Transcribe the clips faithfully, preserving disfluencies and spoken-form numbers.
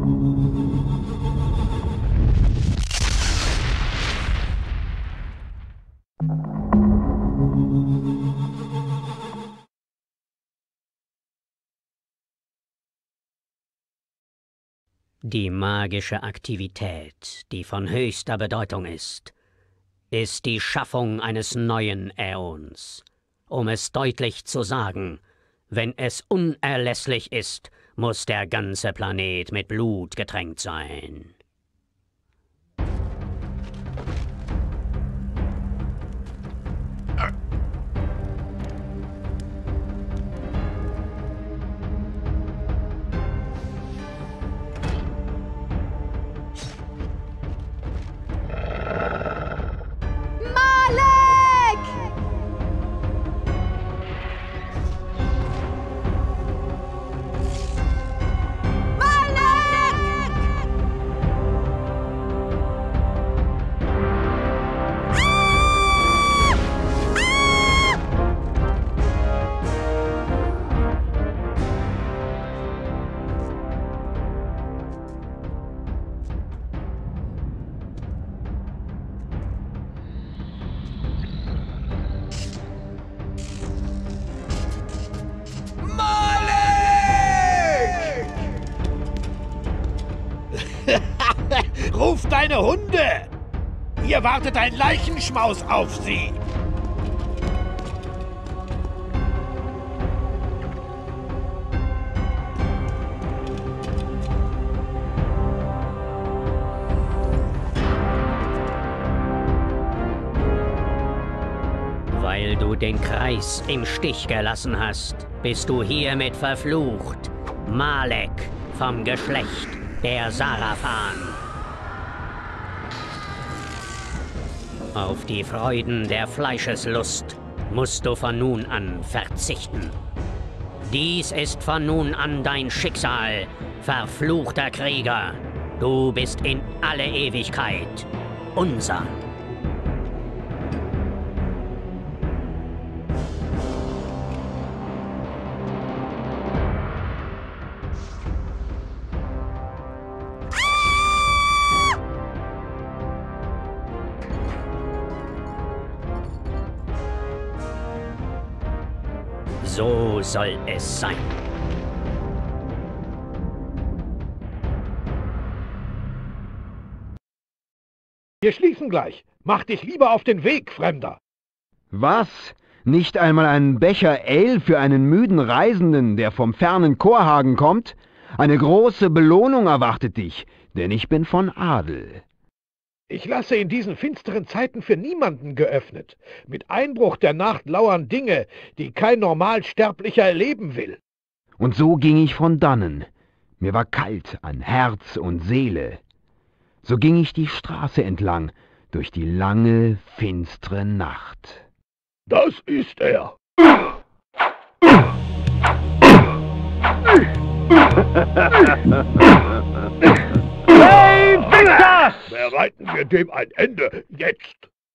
Die magische Aktivität, die von höchster Bedeutung ist, ist die Schaffung eines neuen Äons. Um es deutlich zu sagen, wenn es unerlässlich ist, muss der ganze Planet mit Blut getränkt sein. Ruf deine Hunde! Hier wartet ein Leichenschmaus auf sie! Weil du den Kreis im Stich gelassen hast, bist du hiermit verflucht. Malek vom Geschlecht der Sarafan. Auf die Freuden der Fleischeslust musst du von nun an verzichten. Dies ist von nun an dein Schicksal, verfluchter Krieger. Du bist in alle Ewigkeit unser. So soll es sein. Wir schließen gleich. Mach dich lieber auf den Weg, Fremder. Was? Nicht einmal einen Becher Ale für einen müden Reisenden, der vom fernen Chorhagen kommt? Eine große Belohnung erwartet dich, denn ich bin von Adel. Ich lasse in diesen finsteren Zeiten für niemanden geöffnet. Mit Einbruch der Nacht lauern Dinge, die kein Normalsterblicher erleben will. Und so ging ich von dannen. Mir war kalt an Herz und Seele. So ging ich die Straße entlang, durch die lange, finstere Nacht. Das ist er. Hey, Victor! Bereiten wir dem ein Ende, jetzt!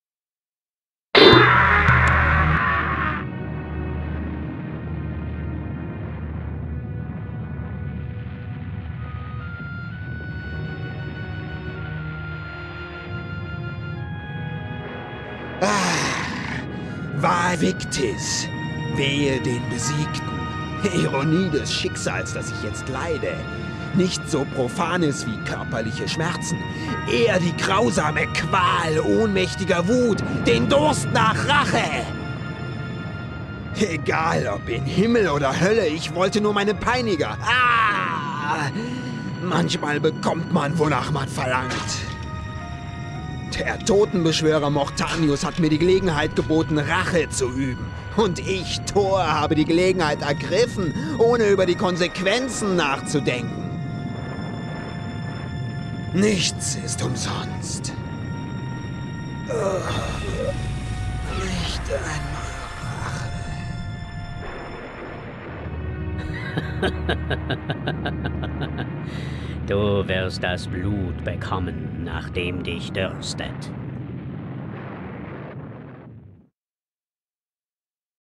War Victis, wehe den Besiegten. Ironie des Schicksals, das ich jetzt leide. Nicht so Profanes wie körperliche Schmerzen, eher die grausame Qual ohnmächtiger Wut, den Durst nach Rache. Egal ob in Himmel oder Hölle, ich wollte nur meine Peiniger. Ah! Manchmal bekommt man, wonach man verlangt. Der Totenbeschwörer Mortanius hat mir die Gelegenheit geboten, Rache zu üben. Und ich, Thor, habe die Gelegenheit ergriffen, ohne über die Konsequenzen nachzudenken. Nichts ist umsonst. Oh, nicht einmal Rache. Du wirst das Blut bekommen, nach dem dich dürstet.